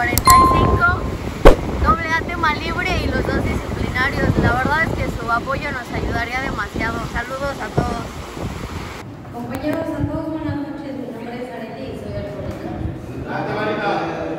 45, doble A tema libre y los dos disciplinarios. La verdad es que su apoyo nos ayudaría demasiado. Saludos a todos. Compañeros, a todos buenas noches. Mi nombre es Arete y soy alcohólica.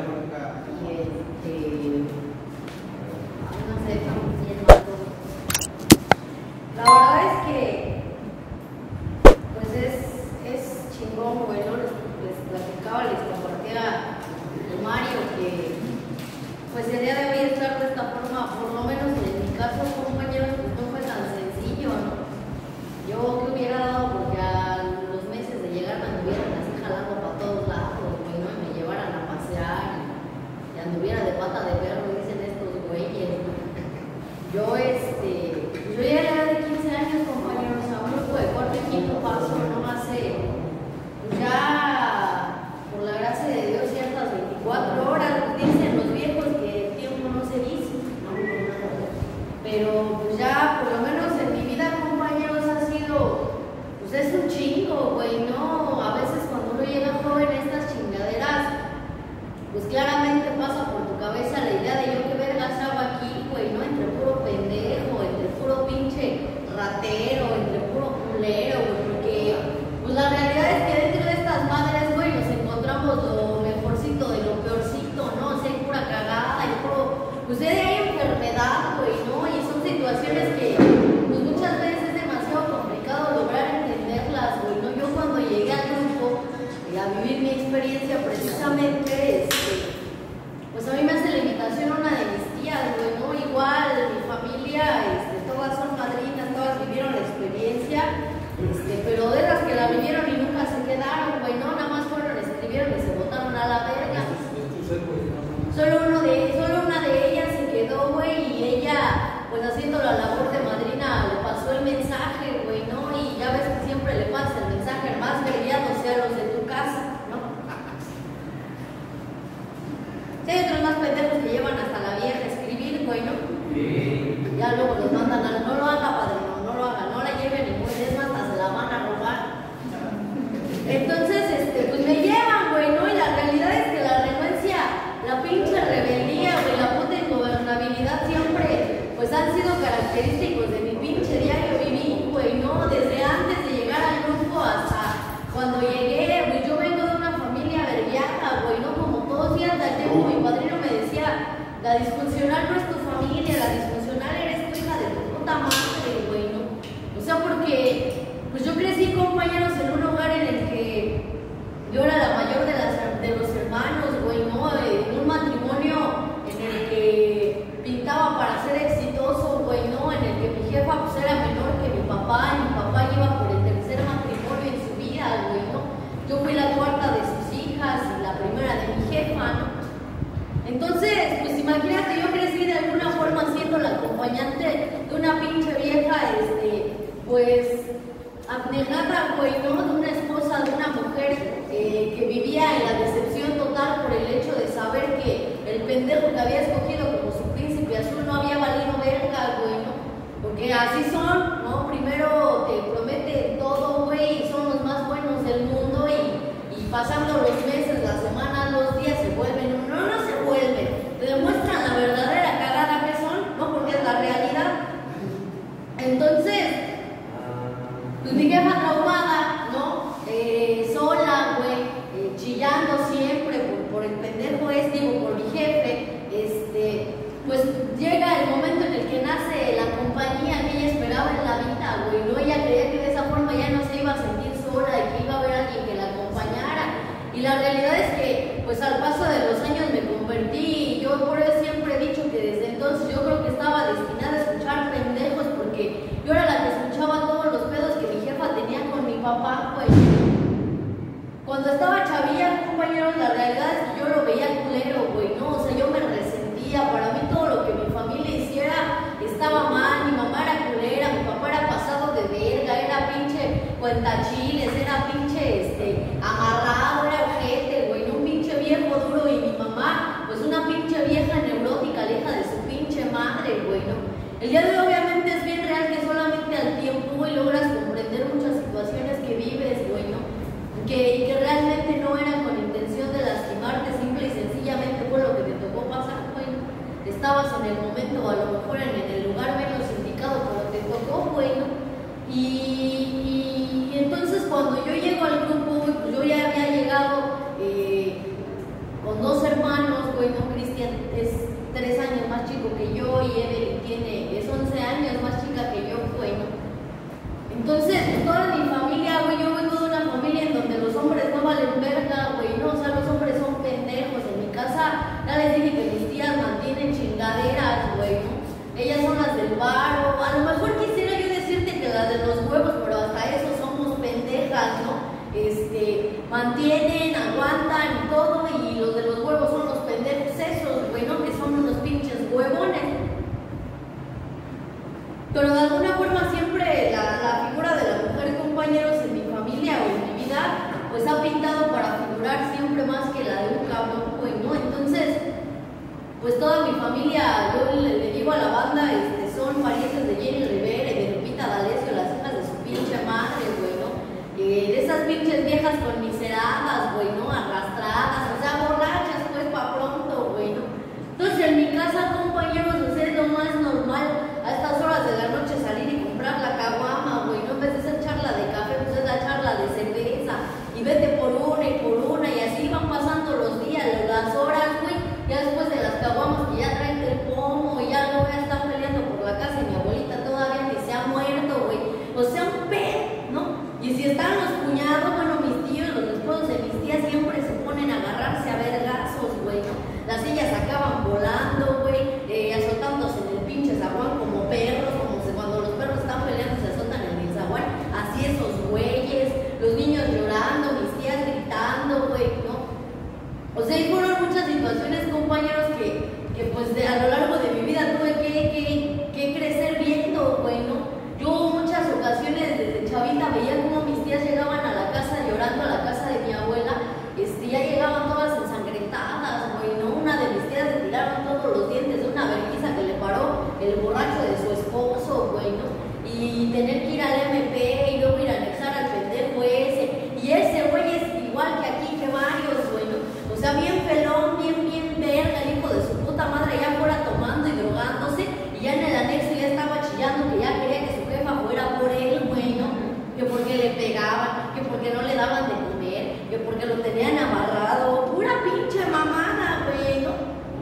No sé, estamos yendo a todos. La verdad es que pues es chingón, bueno, les platicaba, les compartía de Mario que pues el día de hoy estar de esta forma, por lo menos en mi caso, compañeros, pues no fue tan sencillo, ¿no? Yo que hubiera dado porque a los meses de llegar me anduvieran así jalando para todos lados, güey, ¿no? Y me llevaran a pasear y anduviera de pata de perro, dicen estos güeyes, ¿no? Yo ya era de 15 años, compañeros, a un grupo de cuarto y quinto paso, no hace, pues ya, por la gracia de Dios, ciertas 24 horas, dicen los viejos que el tiempo no se dice, ¿no? Pero pues ya, por lo menos en mi vida, compañeros, ha sido, pues es un chingo, güey, ¿no? A veces cuando uno llega joven a estas chingaderas, pues claramente pasa por tu cabeza la idea de yo qué vergas hago aquí, güey, ¿no? Entre puro pendejo, entre puro pinche ratero, entre puro culero, güey, porque pues la realidad es que dentro de estas madres, güey, nos encontramos lo mejorcito de lo peorcito, ¿no? O sea, hay pura cagada, hay puro, pues hay enfermedad, güey, ¿no? Y son situaciones que pues muchas veces es demasiado complicado lograr entenderlas, güey, ¿no? Yo cuando llegué al grupo a vivir mi experiencia precisamente, pues a mí me hace la invitación una de mis tías, güey, ¿no? Igual mi familia, todas son madrinas, todas vivieron la experiencia, pero de las que la vivieron y nunca se quedaron, güey, ¿no? Nada más fueron, escribieron y se botaron a la verga. Solo una de ellas se quedó, güey, y ella, pues haciendo la labor de madrina, le pasó el mensaje, güey, ¿no? Y ya ves que siempre le pasa el mensaje al más vergueado, o sea, los de tu casa, ¿no? Si hay otros más pendejos que llevan hasta la vieja a escribir, güey, ¿no? Sí. Ya luego los mandan a, no lo haga, padrino, no lo haga, no la lleven ni muy, es más, hasta se la van a robar. Entonces, pues me llevan, güey, ¿no? Y la realidad es que la renuencia, la pinche rebeldía, güey, la puta ingobernabilidad siempre, pues han sido característicos de mi pinche diario vivir, güey, ¿no? Desde antes de llegar al grupo hasta cuando llegué, güey, yo vengo de una familia vergueada, güey, ¿no? Como todos días del tiempo, mi padrino me decía, la disfuncional no es tu familia, la disfuncional eres tu hija de tu puta madre, güey, ¿no? O sea, porque, pues yo crecí, compañeros, en un hogar en el que yo era la mayor de los hermanos, güey, ¿no? En un matrimonio en el que pintaba para ser exitoso, güey, ¿no? En el que mi jefa, pues, era menor que mi papá, y mi papá iba por el tercer matrimonio en su vida, güey, ¿no? Yo fui la cuarta de sus hijas y la primera de mi jefa, ¿no? Entonces, pues imagínate, yo crecí de alguna forma siendo la acompañante de una pinche vieja, pues, abnegada, güey, ¿no? De una esposa, de una mujer que vivía en la decepción total por el hecho de saber que el pendejo que había escogido como su príncipe azul no había valido verga, güey, ¿no? Porque así son, ¿no? Primero te prometen todo, güey, y son los más buenos del mundo y pasando los meses, las semanas, los días se vuelven, no se vuelven, te demuestran la verdadera cagada que son, ¿no? Porque es la realidad. Entonces, pues mi jefa traumada, ¿no? Sola, güey, chillando siempre por el pendejo por mi jefe, pues llega el momento en el que nace la compañía que ella esperaba en la vida, güey, ¿no? Ella creía que de esa forma ya no se iba a sentir sola y que iba a haber alguien que la acompañara. Y la realidad es que, pues al paso de los años me convertí, y yo por eso siempre he dicho que desde entonces yo creo que estaba destinada a escuchar pendejos, porque yo era la que escuchaba todos los pedos que mi jefa tenía con mi papá, pues. Cuando estaba chavilla, compañeros, la realidad es que yo lo veía culero, güey, ¿no? O sea, yo me resentía, para mí todo lo que mi familia hiciera estaba mal, mi mamá era culera, mi papá era pasado de verga, era pinche cuentachiles, era pinche, amarrado, era ojete, güey, ¿no? Un pinche viejo duro, y mi mamá, pues una pinche vieja neurótica, hija de su pinche madre, güey, ¿no? El día de hoy obviamente es bien real que solamente al tiempo, güey, logras comprender muchas situaciones que vives, güey, ¿no? Que realmente no era con intención de lastimarte, simple y sencillamente fue lo que te mantienen, aguantan y todo, y los de los huevos son los pendejos esos, güey, ¿no? Que son unos pinches huevones. Pero de alguna forma siempre la figura de la mujer, compañeros, en mi familia o en mi vida, pues ha pintado para figurar siempre más que la de un cabrón, güey, ¿no? Entonces, pues toda mi familia, yo le digo a la banda, son parientes de Jenny Rivera y de Lupita D'Alessio, las hijas de su pinche madre, güey, ¿no? De esas pinches viejas conmiseradas, güey, ¿no? Arrastradas, o sea, borrachas, pues, pa' pronto, güey, ¿no? Entonces, en mi casa, compañeros, pues, es lo más normal a estas horas de la noche salir y comprar la caguama, güey, ¿no? En vez de hacer charla de café, pues es la charla de cerveza, y vete por una, y así van pasando los días, las horas, güey, ya después de las caguamas que ya traen el pomo, y ya luego ya están peleando por la casa, y mi abuelita todavía ni se ha muerto, güey, o sea, un pez, ¿no? Y si están los cuñados, bueno, mis tíos, los esposos de mis tías siempre se ponen a agarrarse a vergazos, güey, ¿no? Las sillas acaban volando, güey, azotándose en el pinche zaguán como perros, cuando los perros están peleando se azotan en el zaguán, así esos güeyes, los niños llorando, mis tías gritando, güey, ¿no? O sea, y fueron muchas situaciones, compañeros, que pues a lo largo de mi vida tuve que crecer viendo, güey, ¿no? Yo muchas ocasiones desde chavita veía como mis tías llegaban a la casa llorando, a la casa de mi abuela, ya llegaban todas ensangrentadas, güey, ¿no? Una de mis tías le tiraron todos los dientes de una vergüenza que le paró el borracho de su esposo, güey, ¿no? Y tener que ir al MP y luego ir a anexar al pendejo ese, y ese güey es igual que aquí, que varios, güey, ¿no? O sea, bien pelón, bien verga, el hijo de su puta madre ya fuera tomando y drogándose, y ya en el anexo ya estaba chillando que ya quería que su jefa fuera por él, güey, ¿no? Que porque le pegaban, que porque no le daban de comer, que porque lo tenían amarrado, pura pinche mamada, güey, ¿no?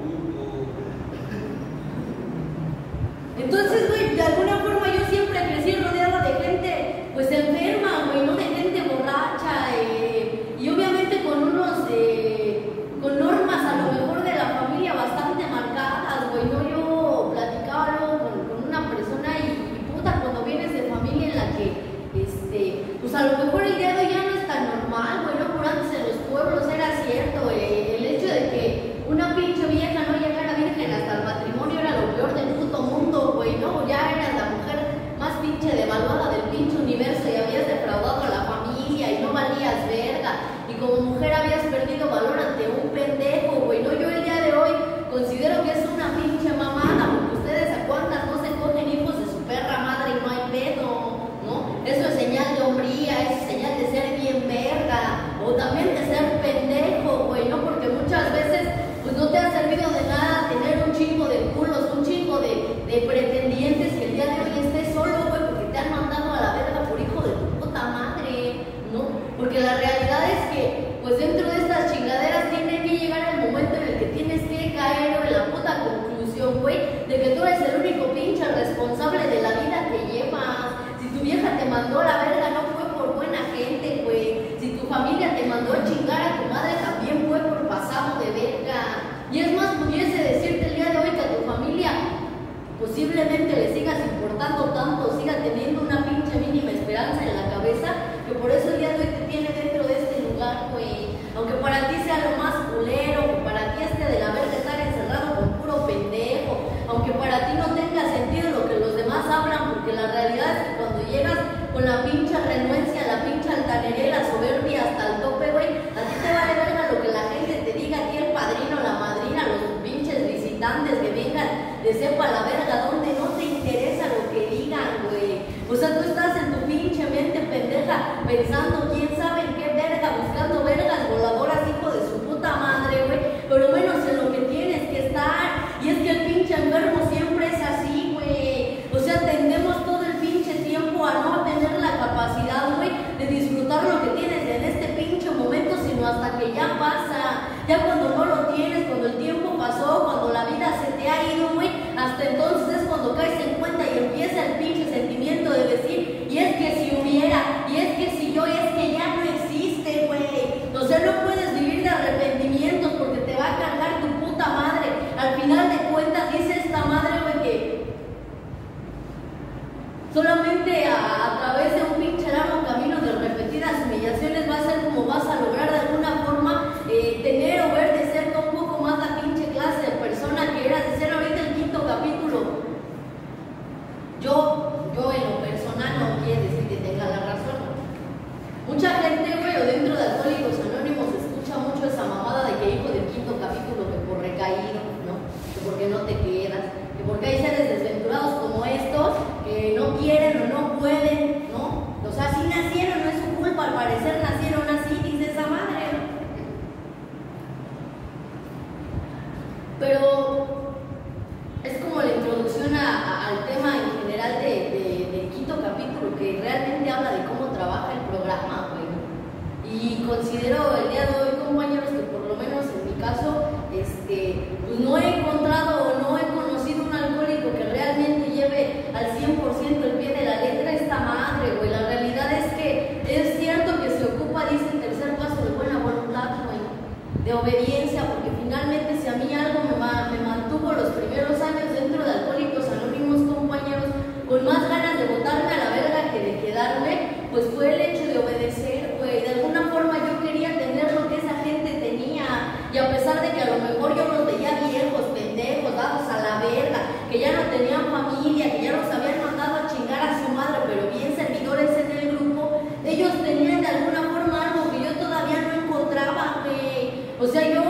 Entonces, güey, de alguna forma yo siempre crecí rodeada de gente, pues enferma, güey, ¿no? De gente borracha, y obviamente con con normas a lo mejor de la familia bastante marcadas, güey, ¿no? Yo platicaba luego con una persona y puta, cuando vienes de familia en la que, pues a lo mejor el día de hoy ya no es tan normal, güey, ¿no? Por antes en los pueblos era cierto, el hecho de que una pinche vieja no llegara virgen hasta el matrimonio era lo peor del puto mundo, güey, ¿no? Ya eras la mujer más pinche devaluada del pinche universo y habías defraudado a la familia y no valías verga, y como mujer habías perdido valor ante un pendejo, güey, ¿no? Yo el día de hoy considero que es una pinche mamada, porque ustedes a cuántas no se cogen hijos de su perra madre y no hay pedo, ¿no? Eso es señal de hombría, eso es señal de ser bien verga, o también de ser pendejo, güey, ¿no? Porque muchas veces, pues no te ha servido de nada tener un chingo de culos, un chingo de pretendientes y el día de hoy estés solo, güey, porque te han mandado a la verga por hijo de tu puta madre, ¿no? Porque la realidad es que, pues dentro de estas chingaderas tiene que llegar el momento en el que tienes que caer en la puta conclusión, güey, de que tú eres el único pinche responsable de la vida que llevas. Si tu vieja te mandó a la verga, no fue por buena gente, güey. Si tu familia te mandó a chingar a tu madre, también fue por pasado de verga. Y es más, pudiese decirte el día de hoy que a tu familia posiblemente le sigas importando tanto, siga teniendo una pinche mínima esperanza en la cabeza, que por eso el día de hoy te tiene dentro de este lugar, güey. Aunque para ti sea lo más culero, que para ti esté de la verga estar encerrado con puro pendejo, aunque para ti no tenga sentido lo que los demás hablan, porque la realidad es que cuando llegas con la pinche renuencia, la pinche altanería, la soberbia hasta el tope, güey, a ti te vale verga lo que la gente te diga, a ti el padrino, la madrina, los pinches visitantes que vengan de sepa la verga donde no te interesa lo que digan, güey. O sea, tú estás en tu pinche mente pendeja pensando quién sabe en qué verga, buscando vergas voladoras, hijo de su puta madre, güey, pero menos en lo que tienes que estar. Y es que el pinche enfermo siempre es así, güey. O sea, tendemos todo el pinche tiempo a no tener la capacidad, güey, de disfrutar lo que tienes en este pinche momento, sino hasta que ya pasa. Ya cuando no lo tienes, cuando el tiempo pasó, cuando la vida se te ha ido, güey, hasta entonces es cuando caes en cuenta y empieza el pinche sentimiento de decir, y es que si hubiera, y es que si yo, y es que ya no existe, güey. O sea, no puedes vivir de arrepentimientos porque te va a cargar tu puta madre. Al final de cuentas dice esta madre, güey, que solamente a través de un pinche largo camino de repetidas humillaciones va a ser como vas a lograr llama, güey. Y considero el día de hoy, compañeros, que por lo menos en mi caso, pues no he encontrado o no he conocido un alcohólico que realmente lleve al 100% el pie de la letra esta madre, güey. La realidad es que es cierto que se ocupa, dice el tercer paso, de buena voluntad, güey, de obediencia, porque finalmente si a mí algo me mantuvo los primeros años dentro de Alcohólicos Anónimos, compañeros, con más ganas de botarme a la verga que de quedarme, pues fue el hecho de obedecer, güey. De alguna forma yo quería tener lo que esa gente tenía, y a pesar de que a lo mejor yo los veía viejos, pendejos, dados a la verga, que ya no tenían familia, que ya los habían mandado a chingar a su madre, pero bien servidores en el grupo, ellos tenían de alguna forma algo que yo todavía no encontraba, güey. O sea, yo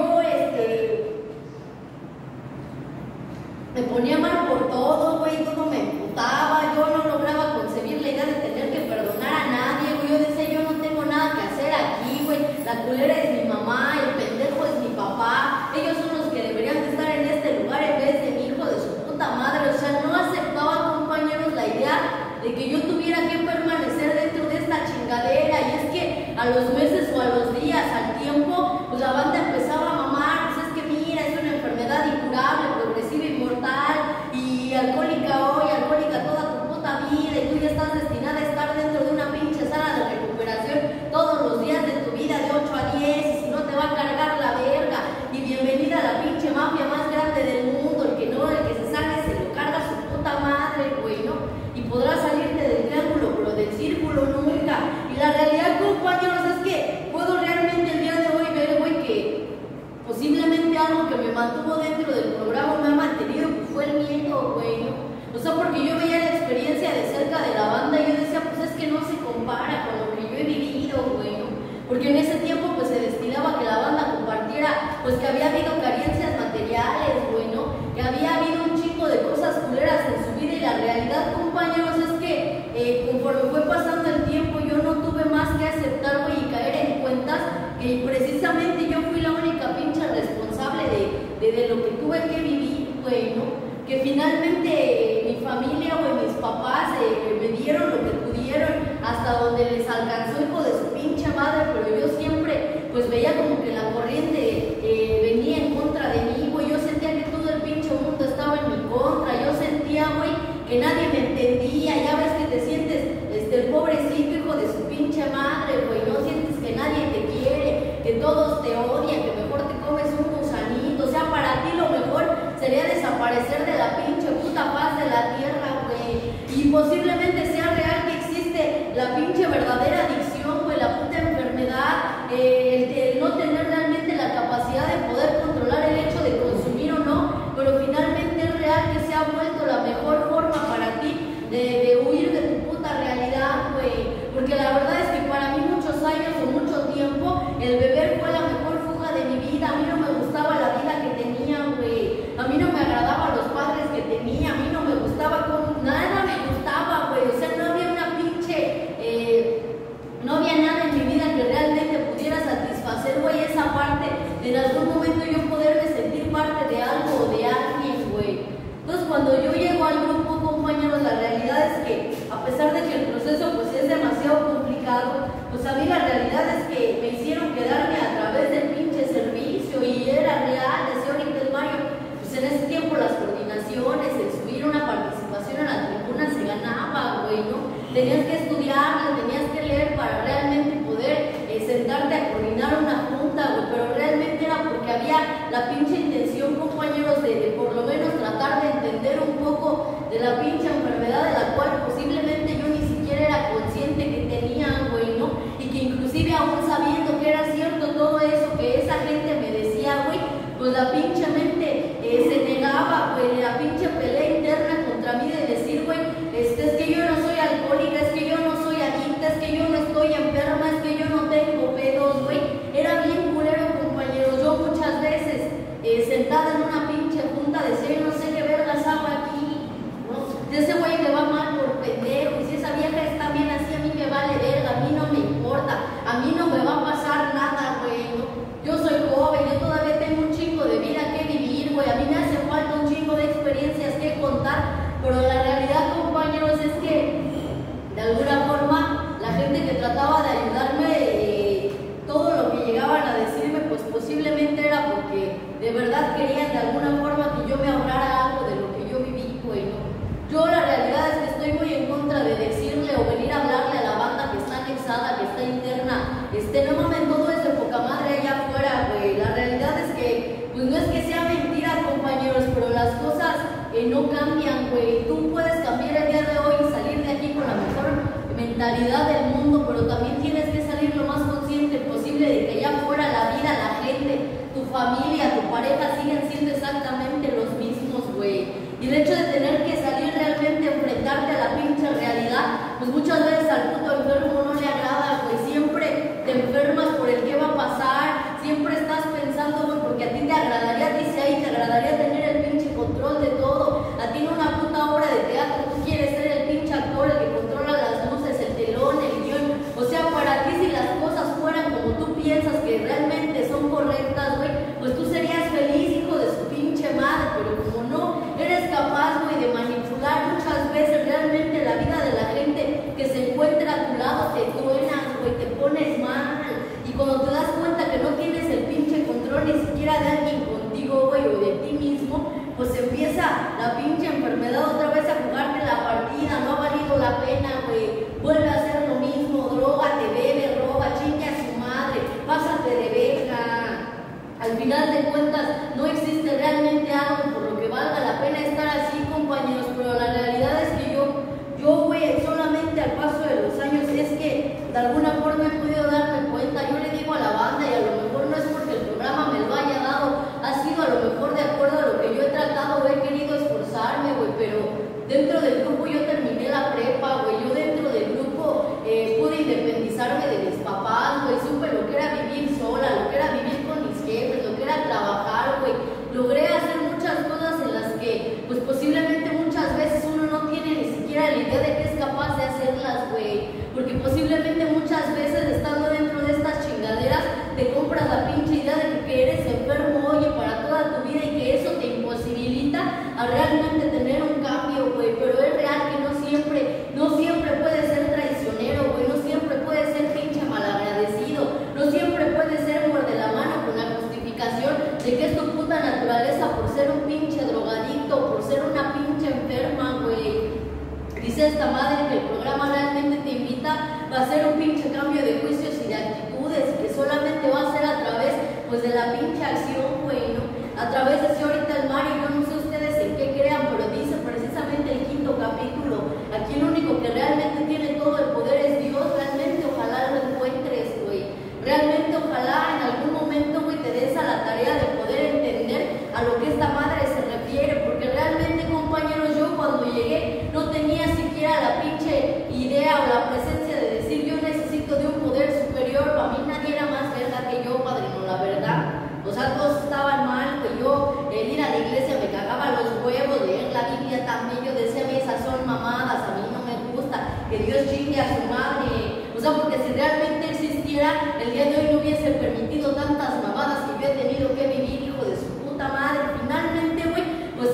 me ponía mal por todo, güey, todo me emputaba, yo no lograba concebir la idea de tener que perdonar a nadie, güey. Yo decía, yo no tengo nada que hacer aquí, güey, la culera es mi mamá, el pendejo es mi papá, ellos son los que deberían de estar en este lugar en vez de mi hijo de su puta madre. O sea, no aceptaba, compañeros, la idea de que yo tuviera que permanecer dentro de esta chingadera. Y es que a los meses o a los días, al tiempo, pues la banda empezaba a mamar, pues es que mira, es una enfermedad incurable, progresiva y mortal, y alcohólica hoy, alcohólica toda tu puta vida, y tú ya estás destinada a estar dentro de una pinche sala de recuperación todos los días de tu vida de 8 a 10, y si no te va a cargar la verga, y bienvenida a la pinche mafia más grande del mundo, el que se sale se lo carga su puta madre, güey, ¿no? Y podrás salirte del triángulo, pero del círculo nunca. Y la realidad, compañeros, es que puedo realmente el día de hoy ver, güey, que posiblemente algo que me mantuvo dentro del programa me ha mantenido, pues fue el miedo, güey, ¿no? O sea, porque yo veía la experiencia de cerca de la banda y yo decía, pues es que no se compara con lo que yo he vivido, güey, ¿no? Porque en ese tiempo pues se destinaba a que la banda compartiera, pues que había habido carencias materiales, güey, ¿no? Que había habido un chingo de cosas culeras en su vida, y la realidad, compañeros, es que conforme fue pasando el tiempo yo no tuve más que aceptar, güey, y caer en cuentas que precisamente yo fui la única pinche responsable de lo que tuve que vivir, güey, ¿no? Que finalmente mi familia, güey, mis papás me dieron lo que pudieron hasta donde les alcanzó, hijo de su pinche madre, pero yo siempre pues veía como que la corriente venía en contra de mí, güey. Yo sentía que todo el pinche mundo estaba en mi contra, yo sentía, güey, que nadie me entendía. Ya ves que te sientes el pobrecito hijo de su pinche madre, güey, no sientes que nadie te quiere, que todos te odian, que mejor te comes un gusanito. O sea, para ti lo mejor sería desaparecer de la pinche puta faz de la tierra, güey. Y posiblemente sea real que existe la pinche verdadera adicción, güey, la puta enfermedad, el no tener realmente la capacidad de poder controlar el hecho de consumir o no, pero finalmente es real que se ha vuelto la mejor forma para ti de huir de tu puta realidad, güey. Porque la verdad es que para mí muchos años o mucho tiempo el beber fue la mejor fuga de mi vida. A mí no me gustaba la vida que tenía, güey. A mí no me agradaban los padres que tenía, a mí no me gustaba nada me gustaba, güey. O sea, no había una pinche, no había nada en mi vida que realmente pudiera satisfacer, güey, esa parte de en algún momento yo poderme sentir parte de algo o de alguien, güey. Entonces, cuando yo llego al grupo, compañeros, la realidad es que, a pesar de que el proceso pues es demasiado complicado, pues a mí la realidad es que me hicieron quedarme a través del pinche servicio, y era real, decía ahorita el Mario, pues en ese tiempo las coordinaciones, el subir una participación a la tribuna se ganaba, güey, ¿no? Tenías que estudiar, tenías que leer para realmente poder sentarte a coordinar una junta, güey, pero realmente era porque había la pinche intención, compañeros, de por lo menos tratar de entender un poco de la pinche enfermedad de la cual posiblemente yo ni siquiera era consciente que tenía, güey, ¿no? Y que inclusive aún sabiendo que era cierto todo eso que esa gente me decía, güey, pues la pinche mente se negaba, güey, la pinche pelea interna contra mí de decir, güey, es que yo no soy alcohólica, es que yo no soy adicta, es que yo no estoy enferma. no cambian, güey. Tú puedes cambiar el día de hoy y salir de aquí con la mejor mentalidad del mundo, pero también tienes que salir lo más consciente posible de que allá afuera la vida, la gente, tu familia, tu pareja siguen siendo exactamente los mismos, güey. Y el hecho de tener que salir realmente a enfrentarte a la pinche realidad, pues muchas veces al puto enfermo no le agrada, güey. Siempre te enfermas por el qué va a pasar, siempre estás pensando, güey, porque a ti te agradaría, dice ahí, te agradaría tener el pinche control de todo. A ti en una puta obra de teatro tú quieres ser el pinche actor, el que controla las luces, el telón, el guión. O sea, para ti si las cosas fueran como tú piensas que realmente son correctas, güey, pues tú serías feliz, hijo de su pinche madre, pero como no eres capaz, güey, de manipular muchas veces realmente la vida de la gente que se encuentra a tu lado, te truenas, güey, te pones mal. Y cuando te das cuenta que no tienes el pinche control ni siquiera de alguien contigo, güey, o de ti mismo, pues empieza la pinche enfermedad otra vez a jugarte la partida. No ha valido la pena, güey. Vuelve a hacer lo mismo, drógate, bebe, roba, chingue a su madre, pásate de verga. Al final de cuentas, no existe realmente algo por lo que valga la pena estar así, compañeros, pero la realidad es que yo, güey, solamente al paso de los años es que de alguna forma he podido darme cuenta. Yo le digo a la banda, y a lo mejor no es porque el programa me lo haya dado, ha sido a lo mejor de acuerdo a lo que yo he tratado, he querido esforzarme, güey, pero dentro del grupo yo terminé la prepa, güey. Yo dentro del grupo pude independizarme de mis papás, güey. Supe lo que era vivir sola, lo que era vivir con mis jefes, lo que era trabajar, güey. Logré hacer muchas cosas en las que, pues posiblemente muchas veces uno no tiene ni siquiera la idea de que es capaz de hacerlas, güey. Porque posiblemente muchas veces estando dentro de estas chingaderas te compras la pinche idea de que eres enfermo, oye, para toda tu vida y que eso te imposibilita a realmente tener un cambio, güey. Pero es real que no siempre puedes ser traicionero, güey. No siempre puedes ser pinche malagradecido. No siempre puedes ser muerde la mano con la justificación de que es tu puta naturaleza por ser un pinche drogadicto, por ser una pinche enferma, güey. Dice esta madre que el programa realmente te invita a hacer un pinche cambio de juicios y de actitudes, y que solamente va a ser a través, pues, de la pinche acción, güey, ¿no? A través de si ahorita el Mario, yo no sé ustedes en qué crean, pero dice precisamente el 5º capítulo, aquí el único que realmente tiene todo el poder es Dios. Realmente ojalá lo encuentres, güey. Realmente ojalá en algún momento, güey, te des a la tarea de poder entender a lo que esta madre se refiere, porque realmente, compañeros, yo cuando llegué no tenía siquiera la pinche idea o la presencia de decir yo necesito de un poder superior. Para mí nadie era más verga que yo, padrino, la verdad. O sea, todos estaban mal, güey. Yo ir a la iglesia me cagaba los huevos, leer la Biblia también, yo decía, esas son mamadas, a mí no me gusta, que Dios chingue a su madre. O sea, porque si realmente existiera, el día de hoy no hubiese permitido tantas mamadas que yo he tenido que vivir, hijo de su puta madre. Finalmente, güey, pues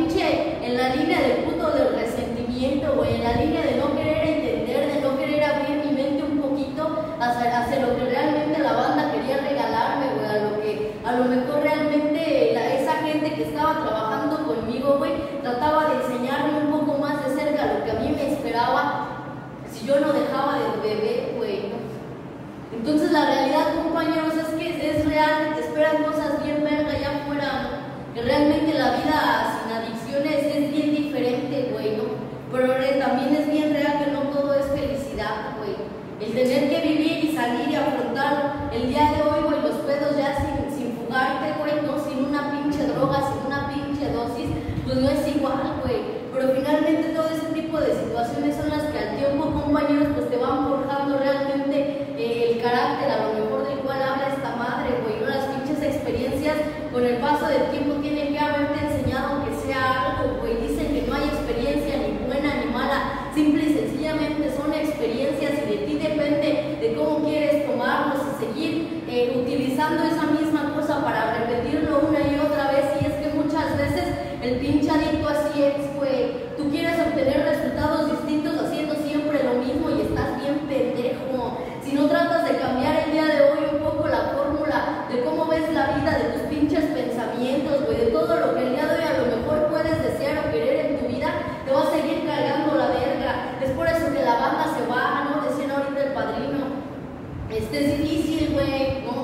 en la línea del puto del resentimiento, güey, en la línea de no querer entender, de no querer abrir mi mente un poquito hacia lo que realmente la banda quería regalarme, güey, a lo mejor realmente esa gente que estaba trabajando conmigo, güey, trataba de enseñarme un poco más de cerca lo que a mí me esperaba si yo no dejaba de beber, güey, ¿no? Entonces la realidad, compañeros, es que es real, que te esperan cosas bien verga allá afuera, ¿no? Que realmente la vida sin adicciones es bien diferente, güey, ¿no? Pero también es bien real que no todo es felicidad, güey. El tener que vivir y salir y afrontar el día de hoy, güey, los pedos ya sin fugarte, güey, ¿no? Sin una pinche droga, sin una pinche dosis, pues no es igual, güey. Pero finalmente todo ese tipo de situaciones son las que al tiempo, compañeros, pues te van forjando realmente el carácter, a lo mejor del cual habla esta madre, güey, ¿no? Las pinches experiencias con el paso del tiempo tienen que haberte enseñado que sea algo, güey. Dicen que no hay experiencia ni buena ni mala, simple y sencillamente son experiencias y de ti depende de cómo quieres tomarlos y seguir utilizando esa misma cosa para repetirlo una y otra vez. Y es que muchas veces el pinche adicto así es, güey. Tú quieres obtener resultados distintos haciendo siempre lo mismo y estás bien pendejo. Si no tratas de cambiar el día de hoy un poco la fórmula de cómo ves la vida, de tus pinches pensamientos, güey, de todo lo que el día de hoy a lo mejor puedes desear o querer en tu vida, te va a seguir cargando la verga. Es por eso que la banda se va, ¿no? Decían ahorita el padrino. Es difícil, güey, ¿no?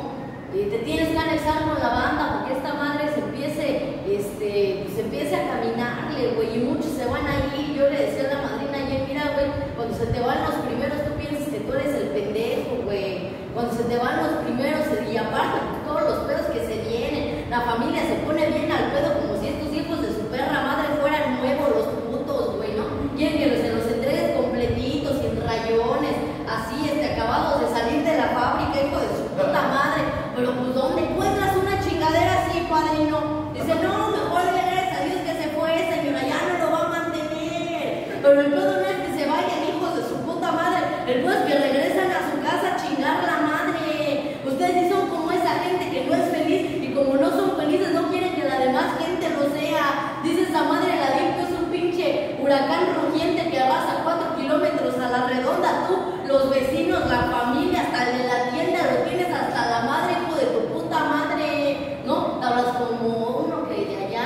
te tienes que anexar con la banda porque esta madre se empiece a caminarle, güey, y muchos se van a ir. Yo le decía a la madrina ayer, mira, güey, cuando se te van los primeros, tú piensas que tú eres el pendejo, güey. Cuando se te van los primeros, y aparte todos los pedos que se vienen, la familia se pone bien al pedo como si estos hijos de su perra madre fueran nuevos los putos, güey, ¿no? Quieren que se los entregues completitos, sin rayones, así, acabados de salir de la fábrica, hijo de su puta madre. Pero pues, ¿dónde encuentras una chingadera así, padrino? Dice, no, mejor dile gracias a Dios que se fue, señora, ya no lo va a mantener. Pero el pedo no es que se vayan, hijos de su puta madre, el pedo es que regresan a su casa a chingar la madre. Ustedes sí son como esa gente que no es feliz, y como no son felices, no quieren que la demás gente lo sea. Dice esa madre, la DIF es un pinche huracán rugiente que vas a 4 kilómetros a la redonda, tú, los vecinos, la familia, hasta el de la tienda, lo tienes hasta la madre, hijo de tu puta madre, ¿no? Te hablas como uno que de allá.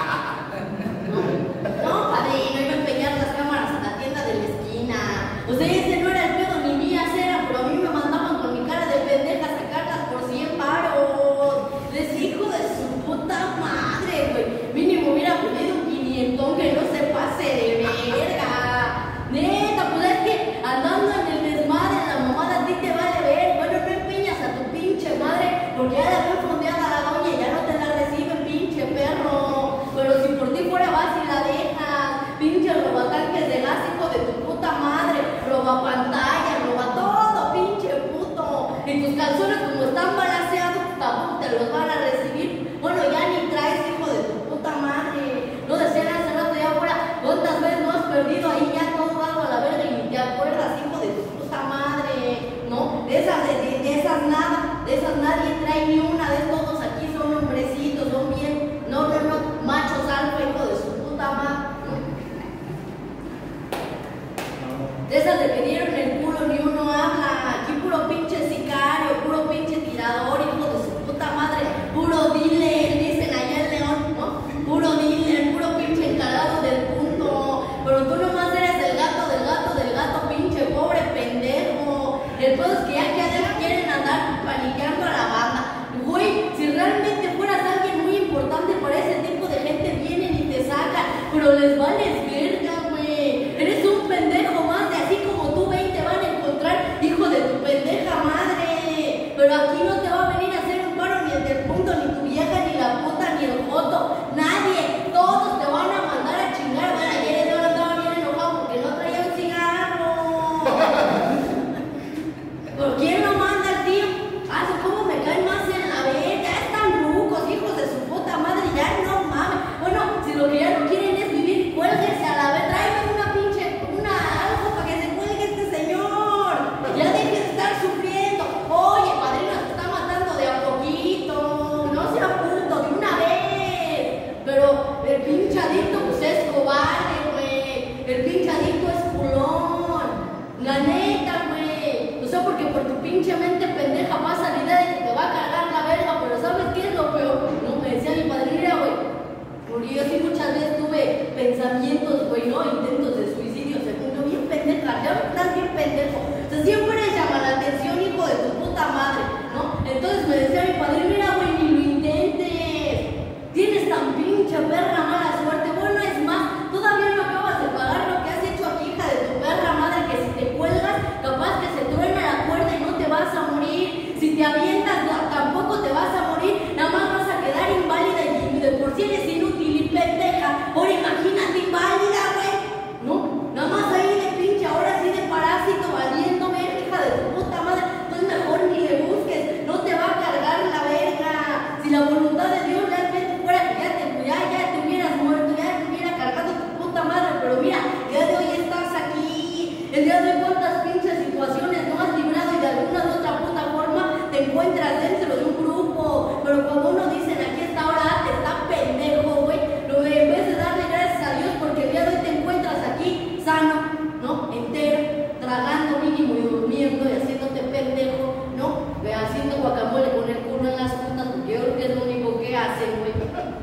No, padrino, iba a empeñar las cámaras a la tienda de la esquina. O sea, ese no era el pedo ni mía cera, pero a mí me mandaban con mi cara de pendeja a sacarlas por 100 varos. Les hijo de su puta madre, güey. Mínimo hubiera pedido un 500 que no se pase de verga. Neta, pues es que andando en el desmadre, la mamada a ti te vale ver. Bueno, no empeñas a tu pinche madre, porque ya la veo fondeada a la doña y ya no te la reciben, pinche perro. Pero si por ti fuera vas y la dejas, pinche robatanques de gas, hijo de tu puta madre, roba pantalla, roba todo, pinche puto. Y tus calzones como están balanceados, tampoco te los van a recibir. Bueno, ya ni traes, hijo de tu puta madre. No decían hace rato ya afuera, ¿cuántas veces no has perdido ahí ya todo dado a la verga y ni te acuerdas, hijo de tu puta madre? ¿No? De esas nada, de esas nadie trae ni una, de todos aquí son hombrecitos, son bien, no, machos alfa, hijo de su puta madre. De esas de que dieron el culo ni uno habla, aquí puro pinche sicario, puro pinche tirador, hijo de su puta madre, puro dealer, dicen allá en León, ¿no? Puro dealer, puro pinche encargado del punto, pero tú nomás eres el gato, pinche pobre pendejo. El pedo es que ya quieren andar paniqueando a la banda. Güey, si realmente fueras alguien muy importante para ese tipo de gente, vienen y te sacan, pero les vales verga, güey. Eres un pendejo más de así como tú, 20 van a encontrar, hijo de tu pendeja madre. Pero aquí no te va a venir a hacer un paro ni el del punto, ni tu vieja, ni la puta, ni el joto. Nadie, todos te van a mandar a chingar. Bueno, ayer yo andaba bien enojado porque no traía un cigarro. ¿Por quién lo manda el tío? Ah, ¿cómo me caen más en la vez? Ya están rucos, hijos de su puta madre, ya no mames. Bueno, si lo que ya no quieren es vivir, cuélguense a la vez. Tráigame algo para que se cuelgue este señor. Ya deje de estar sufriendo. Oye, padrino, se está matando de a poquito. No sea puto, de una vez. Pero el pinche adicto, pues es cobarde, güey. El pinche adicto es culón. La neta, güey. O sea, porque por tu pinche mente pendeja pasa la idea de que te va a cargar la verga, pero ¿sabes qué es lo peor? No, me decía mi padrina, güey. Porque yo sí muchas veces tuve pensamientos, güey, ¿no? Intentos de suicidio, segundo, bien pendeja, ya estás bien pendejo. O sea, siempre llama la atención, hijo de tu puta madre, ¿no? Entonces me decía mi padre, mira, güey, ni lo intentes. Tienes tan pinche perra mala suerte. Bueno, es más, todavía no acabas de pagar lo que has hecho aquí, hija de tu perra madre, que si te cuelgas, capaz que se truena la cuerda y no te vas a morir. Si te avientas, no, tampoco te vas a morir, nada más vas a quedar inválida y de por sí eres inútil y pendeja. Ahora imagínate inválida, güey, ¿no? Nada más ahí de pinche, ahora sí de parásito, valiéndome, hija de tu puta madre. Entonces mejor ni le busques, no te va a cargar la verga. Si la voluntad de Dios realmente fuera que ya te hubieras muerto, ya te hubiera cargado tu puta madre. Pero mira, el día de hoy estás aquí, el día de hoy cuántas pinches situaciones no has librado y de alguna u otra puta forma te encuentras dentro de un grupo. Pero cuando uno dice aquí está ahora, te está pendejo, güey, en vez de darle gracias a Dios porque el día de hoy te encuentras aquí sano, ¿no? Entero, tragando mínimo y durmiendo y haciéndote pendejo, ¿no? Haciendo guacamole con el culo en las juntas, porque yo creo que es lo único que hacen, güey.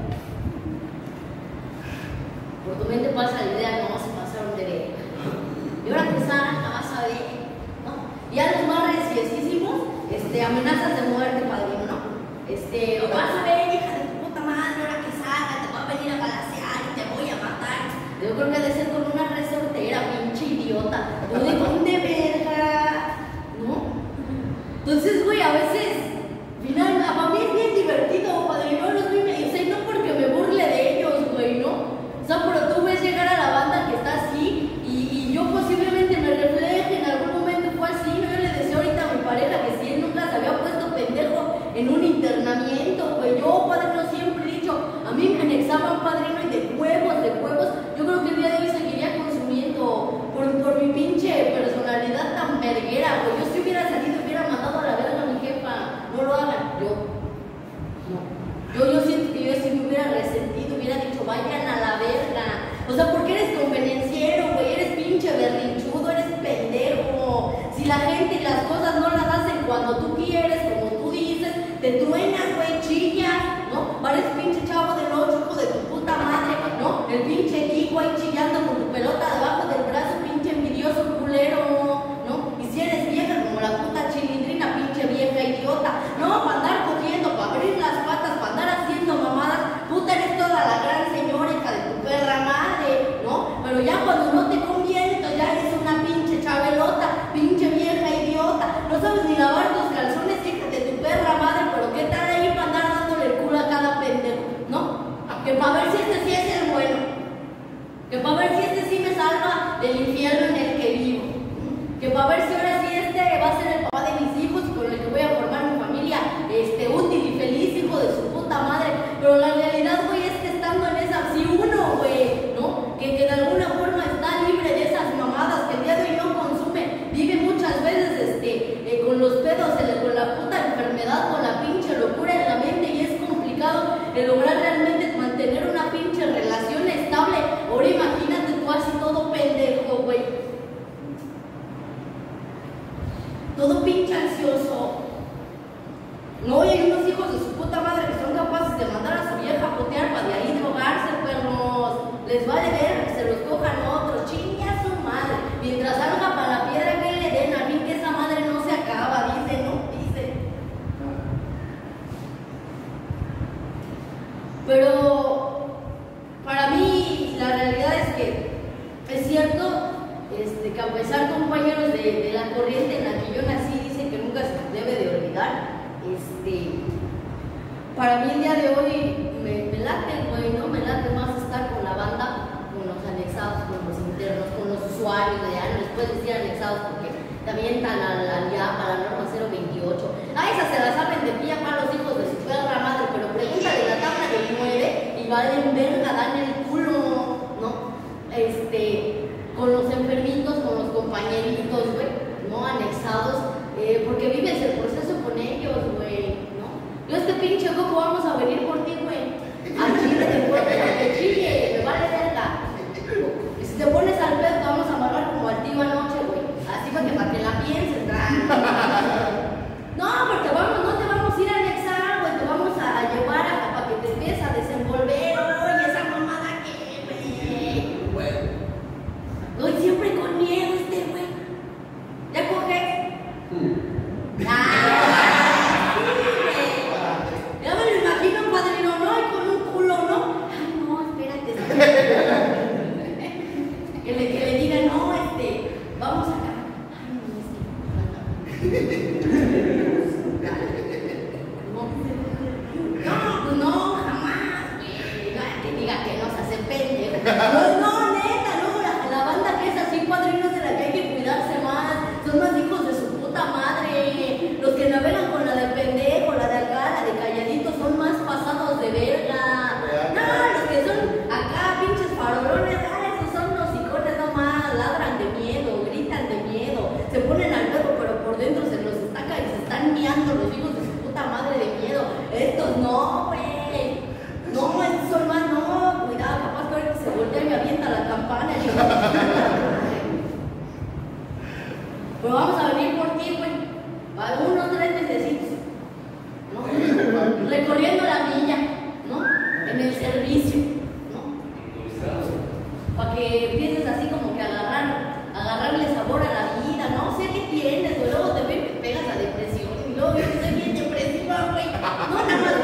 Por tu mente pasa la idea, no, se pasaron de verga. Y ahora que sana, la vas a ver, ¿no? Y a los más reciesísimos, amenazas de muerte, padrino, ¿no? vas a ver, hija de tu puta madre, ahora que salga, te va a venir a balacear y te voy a matar. Yo creo que ha de ser con una resortera, pinche idiota. ¿Tú de dónde, verga? ¿No? Entonces, güey, a veces, final, para mí es bien divertido, padrino, no es bien, o sea, no porque me burle de ellos, güey, ¿no? O sea, pero tú ves llegar a la banda que está así y yo posiblemente me refleje, en algún momento fue así, ¿no? Yo le decía ahorita a mi pareja que si él nunca se había puesto pendejo en un internamiento, güey, yo, padrino, siempre he dicho, a mí me anexaban, padrino, y de huevos, yo creo que el día de hoy seguiría consumiendo por mi pinche personalidad tan verguera, güey. Yo si hubiera salido, hubiera mandado a la verga a mi jefa, no lo hagan, yo siento que yo si me hubiera resentido, hubiera dicho, vayan a la verga, o sea, porque eres convenenciero, güey, eres pinche berrinchudo, eres pendejo, si la gente y las cosas no las hacen cuando tú quieres, como tú dices, te truenas, güey, chillas, ¿no? Pareces pinche chavo del 8, hijo de tu puta madre, ¿no? El pinche Kiko ahí chillando con tu pelota debajo del brazo, pinche envidioso culero, ¿no? Y si eres vieja como la puta chilindrina, pinche vieja idiota, no, para andar cogiendo, para abrir las patas, para andar haciendo mamadas, puta, eres toda la gran señora, hija de tu perra madre, ¿no? Pero ya cuando no te conviene, entonces ya eres una pinche chabelota, pinche vieja idiota, no sabes ni lavar tus calzones, hija de tu perra madre, pero qué tal ahí para andar dándole el culo a cada pendejo, ¿no? Que para ver si este sí es el bueno, que para ver si este sí me salva del infierno en el que vivo, que para ver si ahora sí este va a ser el papá de mis hijos con el que voy a formar mi familia útil y feliz, hijo de su puta madre. Pero la realidad, güey, es que estando en esa, si uno, güey, ¿no? Que de alguna forma está libre de esas mamadas, que el día de hoy no consume, vive muchas veces con los pedos, con la puta enfermedad, con la pinche locura en la mente, y es complicado de lograr realmente mantener una pinche relación estable. Ahora imagínate tú así todo pendejo, güey, todo pinche ansioso. No, y hay unos hijos de su puta madre que son capaces de mandar a su vieja a putear para de ahí drogarse, perros. Les vale ver que se los cojan otros, chingue a su madre. Mientras salga para la piedra que le den, a mí que esa madre no se acaba, dice, ¿no? Dice. Pero para mí la realidad es que es cierto que a pesar, compañeros, de la corriente en la que yo nací, dicen que nunca se debe de olvidar. Para mí el día de hoy me late, güey, ¿no? Me late más estar con la banda, con los anexados, con los internos, con los usuarios, ya no les puedes decir anexados porque te avientan a la norma 028. Esas se las saben de pie para los hijos de su perra madre, pero pregúntale la tabla del 9 y valen verga, dan el culo, ¿no? Con los enfermitos, con los compañeritos, güey, ¿no? Anexados, porque vives el proceso con ellos, güey, ¿no? Yo pinche coco, vamos a venir por ti, güey, a Chile de puerto, a Chile, me vale verga. Y si te pones al pedo, te vamos a amarrar como al tío anoche, güey, así para que la pienses, no, porque no te vamos a ir a anexar, güey, te vamos a llevar para que te empieces a desenvolver, oye, esa mamada que, güey. Hoy siempre con miedo güey. ¿Ya coges? Sí, güey. Ya me lo imagino, padrino, ¿no? Y con un culo, ¿no? Ay, no, espérate. que le diga, no, vamos acá. Ay, no, no, jamás, güey. Que diga que no se hace pendejo. No, neta, no, la banda que es así, padrinos, de la que hay que cuidarse más, son más hijos de su puta madre. Los que navegan con la de pendejo, la de acá, la de calladito, son más pasados de verga. No, los que son acá, pinches farolones, esos son los icones nomás, ladran de miedo, gritan de miedo, se ponen al perro, pero por dentro se los estaca y se están miando los hijos de su puta madre de miedo. Estos no, güey. No, estos son más, no, cuidado, capaz que ahorita se voltea y me avienta la campana. Pero vamos a venir por ti, güey. Unos 3 mesecitos, ¿no? Recorriendo la villa, ¿no? En el servicio, ¿no? Para que empieces así como que agarrarle sabor a la vida, ¿no? Sé que tienes, güey. Luego te pegas a depresión y luego yo soy bien depresiva, güey. No, nada más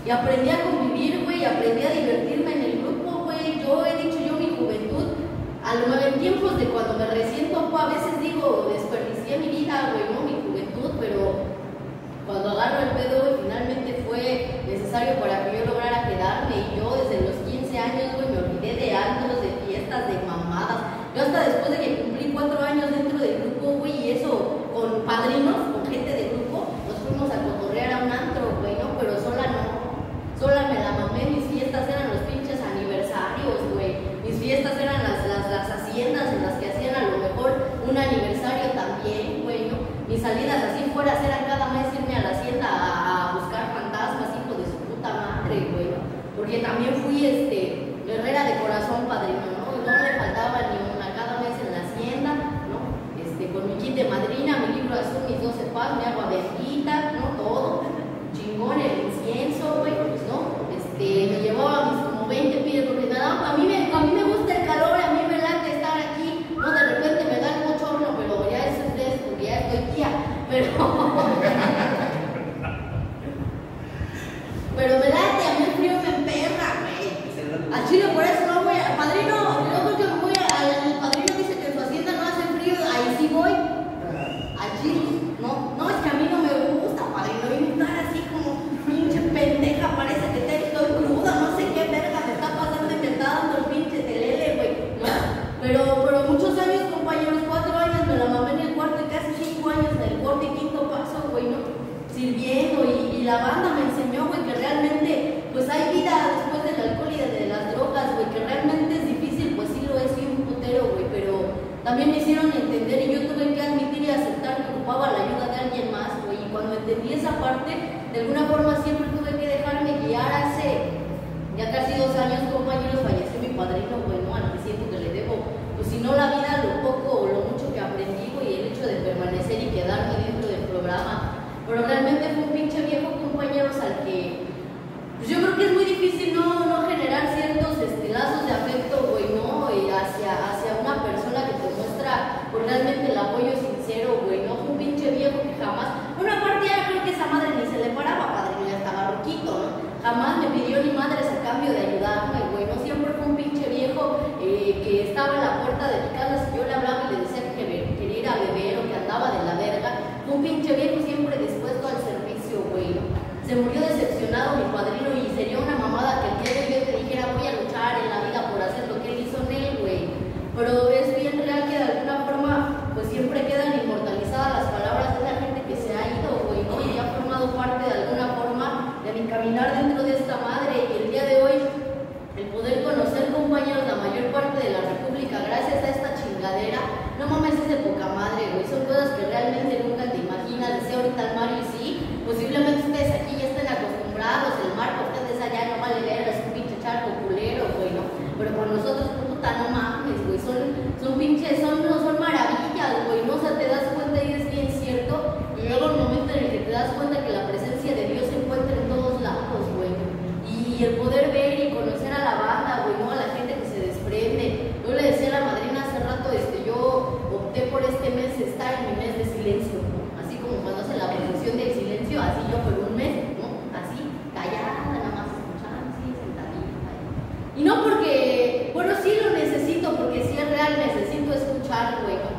Y aprendí a convivir, güey, aprendí a divertirme en el grupo, güey. Yo he dicho, yo mi juventud, a lo mejor en tiempos de cuando me recién topo, a veces digo, desperdicié mi vida, güey, no mi juventud, pero cuando agarro el pedo, finalmente fue necesario para que yo lograra quedarme. Y yo desde los 15 años, güey, me olvidé de antros, de fiestas, de mamadas. Yo hasta después de que cumplí 4 años dentro del grupo, güey, y eso con padrinos, con gente de grupo, nos fuimos a cotorrear a un antro, güey, ¿no? Pero sola no. Sola me la mamé, mis fiestas eran los pinches aniversarios, güey. Mis fiestas eran las haciendas en las que hacían a lo mejor un aniversario también, güey, ¿no? Mis salidas así fueras eran cada mes irme a la hacienda a buscar fantasmas, hijo de su puta madre, güey, ¿no? Porque también fui, guerrera de corazón, padrino, ¿no? No le faltaba ni una cada mes en la hacienda, ¿no? Con mi kit de madrina, mi libro azul, mis 12 pas, mi agua bendita, ¿no? Todo. Chingón, el incienso, güey, ¿no? Me llevaba mis como 20 pies porque nada, a mí me gusta el calor, a mí me late estar aquí, no, de repente me da el bochorno, pero ya es estrés porque ya estoy tía, pero me late, a mí el frío me emperra, güey. Al chile por eso no voy al padrino, luego que voy al padrino dice que en su hacienda no hace frío, ahí sí voy. Al chile, no, es que a mí no me gusta, padrino, y estar así como pinche pendeja, parece que estoy cruda, no sé qué verga me está pasando y me está dando el pinche telele, güey, ¿no? Pero muchos años, compañeros, 4 años me la mamé en el cuarto y casi 5 años en el corte y quinto paso, güey, ¿no? Sirviendo y la banda me enseñó, güey, que realmente, pues hay vida después del alcohol y de las drogas, güey, que realmente es difícil, pues sí lo es, sí un putero, güey, pero también me hicieron entender y yo tuve que admitir y aceptar que ocupaba la ayuda de alguien más, güey, y cuando entendí esa parte, de alguna forma siempre tuve que dejarme guiar. Hace ya casi 2 años, compañeros, falleció mi padrino, güey, ¿no? Al que siento que le debo, pues si no la vida, lo poco o lo mucho que aprendí, güey, y el hecho de permanecer y quedarme dentro del programa. Pero realmente fue un pinche viejo, compañeros, al que pues yo creo que es muy difícil no generar ciertos lazos de afecto, güey, ¿no? Hacia una persona que te muestra pues, realmente el apoyo sincero, güey, ¿no? Fue un pinche viejo que jamás, bueno, aparte ya creo que esa madre ni se le paraba, padre, ya estaba roquito, ¿no? Jamás me pidió ni madres a cambio de ayudarme, güey, ¿no? Siempre fue un pinche viejo que estaba en la puerta de mi casa, si yo le hablaba y le decía que quería ir a beber o que andaba de la verga, fue un pinche viejo siempre dispuesto al servicio, güey, ¿no? Se murió decepcionado mi padrino y sería una mamada que el día de hoy yo te dijera voy a luchar en la vida por hacer lo que él hizo en él, güey. Pero es bien real que de alguna forma pues siempre quedan inmortalizadas las palabras de la gente que se ha ido, güey, ¿no? Y ha formado parte de alguna forma de mi caminar dentro de esta madre. Y el día de hoy el poder conocer, compañeros, la mayor parte de la república gracias a esta chingadera, no mames, es de poca madre, güey. Son cosas que realmente nunca te imaginas. Decía ahorita el Mario y sí, posiblemente ustedes aquí ya estén acostumbrados, el mar para ustedes allá no vale leer, es un pinche charco culero, güey, ¿no? Pero para nosotros, puta, no mames, güey, son pinches, son maravillas, güey, ¿no? O sea, te das cuenta y es bien cierto, y luego el momento en el que te das cuenta que la presencia de Dios se encuentra en todos lados, güey, y el poder ver y conocer a la banda, güey, ¿no? A la gente que se desprende. Yo le decía a la madrina hace rato, yo opté por este mes estar en mi mes de silencio, ¿no? Así como cuando hacen la bendición del silencio, así yo por un mes, ¿no? Así, callada, nada más escuchando, así, sentadita. Y no porque, bueno, sí lo necesito, porque sí es real, necesito escuchar, güey, ¿no?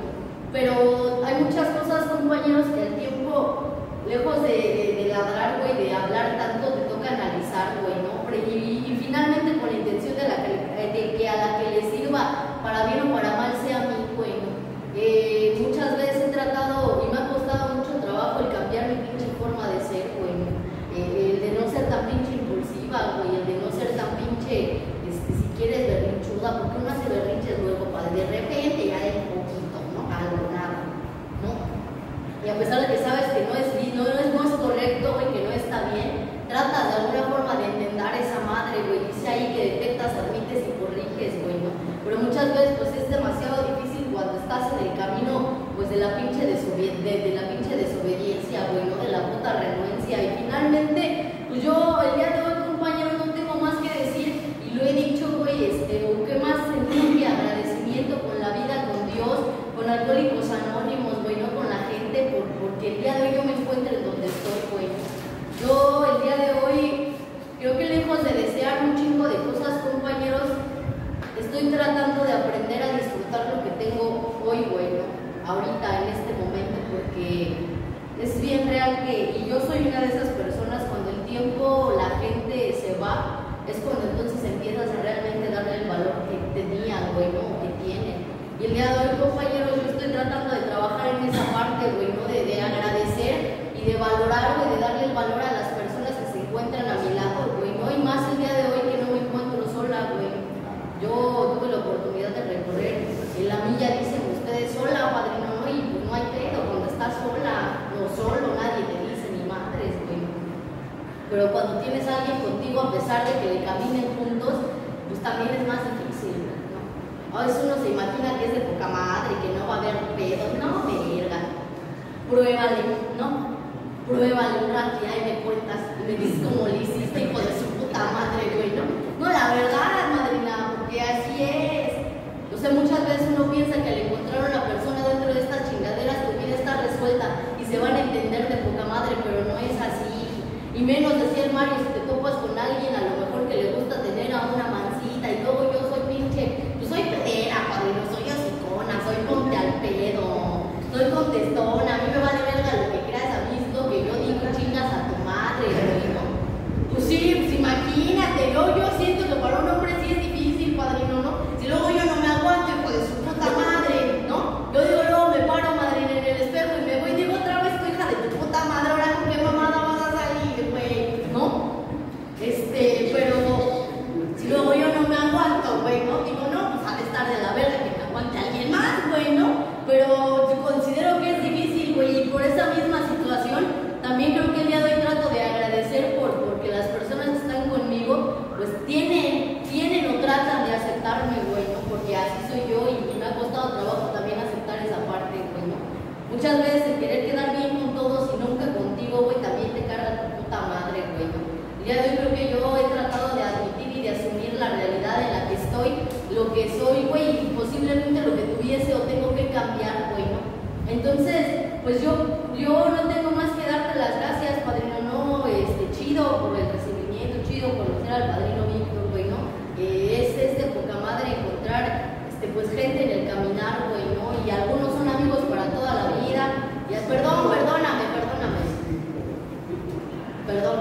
Pero hay muchas cosas, compañeros, que el tiempo, lejos de ladrar, güey, de hablar tanto, te toca analizar, güey, ¿no? Y finalmente con la intención de que a la que le sirva para bien o para mal sea a mí, güey, ¿no? Muchas veces he tratado y me ha costado mucho trabajo el cambiar mi pinche forma de ser, güey, ¿no? El de no ser tan pinche impulsiva, güey, el de no ser tan pinche, si quieres, berrinchuda, porque uno hace berrinches luego, padre, de repente ya de poquito, ¿no? Algo, nada, ¿no? Y a pesar de que sabes que no es correcto, güey, que no está bien, tratas de alguna forma de enmendar esa madre, güey, dice ahí que detectas, admites y corriges, güey, ¿no? Pero muchas veces, pues, es demasiado difícil cuando estás en el camino, pues, de la pinche desobediencia, güey, ¿no? De la puta renuencia. Y finalmente, pues, yo, el día de hoy, compañeros, no tengo más que decir, y lo he dicho, güey, ¿qué más sentir que agradecimiento con la vida, con Dios, con Alcohólicos Anónimos, güey, ¿no? Con la gente, porque el día de es bien real que, y yo soy una de esas personas, cuando el tiempo, la gente se va, es cuando entonces empiezas a realmente darle el valor que tenían, güey, ¿no? Que tienen. Y el día de hoy, compañeros, yo estoy tratando de trabajar en esa parte, güey, ¿no? De agradecer y de valorar, güey, de darle el valor a las personas que se encuentran a mi lado, güey, ¿no? Y más el día de hoy que no me encuentro sola, güey. Yo tuve la oportunidad de recorrer en la milla, dicen ustedes, sola, padrino, ¿no? Y pues no hay pedo, cuando estás sola, no solo, nadie te dice, ni madres, güey. Pero cuando tienes a alguien contigo, a pesar de que le caminen juntos, pues también es más difícil, ¿no? A veces uno se imagina que es de poca madre, que no va a haber pedo, no, verga. Pruébale, ¿no? Pruébale un rato y ahí me cuentas y me dices cómo le hiciste, hijo de su puta madre, güey, ¿no? No, la verdad, madrina, porque así es. O sea, muchas veces uno piensa que al encontrar a una persona dentro de estas chingaderas tu vida está resuelta y se van a entender de poca madre, pero no es así. Y menos, decía el Mario, si te topas con alguien a lo mejor que le gusta tener a una mancita y luego yo soy pinche, pues soy pedera, padrino, soy hocicona, soy ponte al pedo, soy contestona, a mí me vale verga lo que creas, a mí es lo que yo digo, chingas a tu madre, ¿no? Pues sí, pues imagínate, yo siento que para un hombre sí es difícil, padrino, ¿no? Si luego yo no me aguanto, hijo de su puta madre, ¿no? Yo digo, luego me paro, madrina, en el espejo y me voy y digo otra vez, tu hija de tu puta madre, ahora con qué mamada vas a salir, güey, ¿no? Pero si luego yo no me aguanto, güey, ¿no? Digo, no, pues ha de estar de la verga que me aguante alguien más, güey, ¿no? Pero yo considero que es difícil, güey, y por esa misma situación, también creo que el día de hoy trato de agradecer porque las personas que están conmigo, pues tienen o tratan de aceptarme, güey, ¿no? Porque así soy yo y me ha costado trabajo también aceptar esa parte, güey, ¿no? Muchas veces el querer quedar bien con todos y nunca contigo, güey, también te carga tu puta madre, güey, ¿no? El día de hoy creo que yo he tratado de admitir y de asumir la realidad en la que estoy, lo que soy, güey, y posiblemente lo que tuviese o tengo que cambiar, güey, ¿no? Entonces, pues yo no tengo más que darte las gracias, padrino, ¿no? Chido por el recibimiento, chido por conocer al padrino Víctor, güey, ¿no? Es de poca madre encontrar, pues gente en el caminar, güey, ¿no? Y algunos son amigos para toda la vida. Perdóname. Perdón.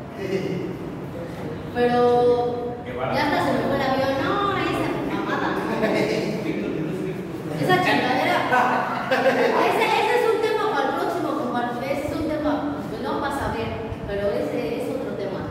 Pero ya hasta se me fue el avión. No, esa mamada, ¿no? Esa chingadera. Ese es un tema para el próximo, compadre. Ese es un tema, pues no vas a ver, pero ese es otro tema.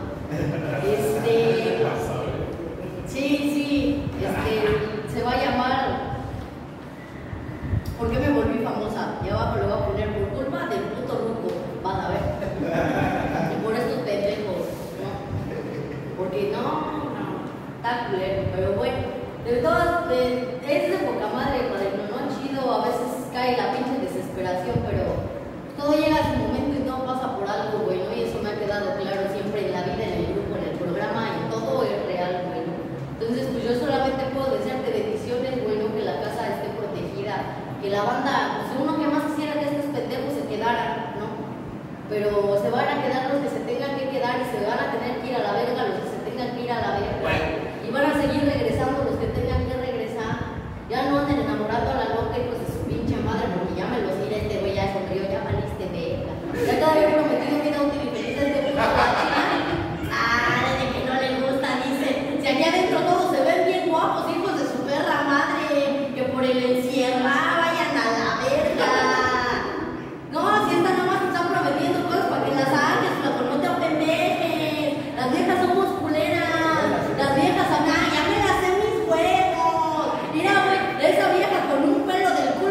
Sí, se va a llamar ¿por qué me volví famosa? Y abajo le voy a poner por culpa del puto ruco, vas a ver. Y por estos pendejos, ¿no? Porque no, está culero, pero bueno, de todas, es de poca madre, padrino, ¿no? Chido, a veces cae la pinche desesperación, pero todo llega a su momento y todo pasa por algo, güey, ¿no? Y eso me ha quedado claro siempre en la vida, en el grupo, en el programa, en todo es real, güey, ¿no? Entonces, pues yo solamente puedo desearte bendiciones, güey, ¿no? Que la casa esté protegida, que la banda, pues uno que más quisiera que estos pendejos se quedaran, ¿no? Pero se van a quedar los que se tengan que quedar y se van a tener que ir a la verga los que se tengan que ir a la verga. Y van a seguir regresando los que tengan que regresar. Ya no anden enamorando a la loca y pues de su pinche madre, porque ya me los diré, este güey ya sonrió, ya valiste verga. Ya todavía prometido vida útil y feliz este puto de la China. De que no le gusta, dice. Si aquí adentro todos se ven bien guapos, hijos de su perra madre, que por el encierro vayan a la verga. No, si esta nomás te están prometiendo cosas para que las hagas, pero no te apendejes. Las viejas somos culeras. Las viejas, ya me las sé mis huevos. Mira, güey, esa vieja con un pelo del culo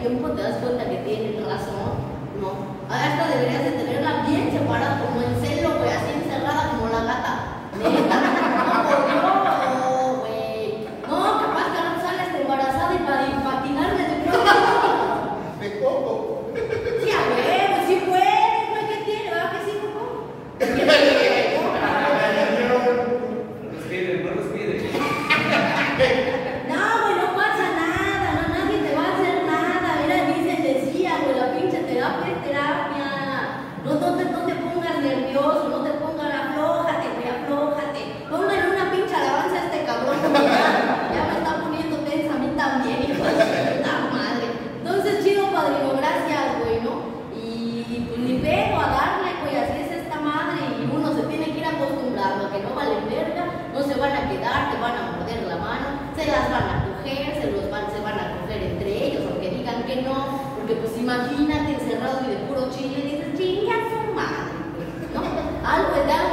tiempo te das cuenta que tienen razón, ¿no? Esta deberías de tenerla bien separada, como en celo, güey, así encerrada como la gata. Neta, no, por Dios, güey. No, capaz que no sales embarazada y para patinarme de pronto. De coco. Sí, a ver, sí puedes, güey, ¿qué tiene? ¿Verdad que sí, Coco? No, güey, no pasa nada, no, nadie te va a hacer nada. Mira, decía, güey, la pinche terapia es terapia. No te pongas nervioso, no te pongas, aflójate, güey, aflójate. Póngale una pinche alabanza a este cabrón, porque ya me está poniendo tensa a mí también, hijo de su puta madre. Entonces, chido, padrino, gracias, güey, ¿no? Y pues ni pedo a darle, güey, así es esta madre. Y uno se tiene que ir acostumbrando a que no valen verga, no se van a quedar, te van a morder la mano, se las van a coger, se van a coger entre ellos, aunque digan que no, porque pues imagínate encerrado y de puro chile, y dices, chinga su madre, ¿no? Algo de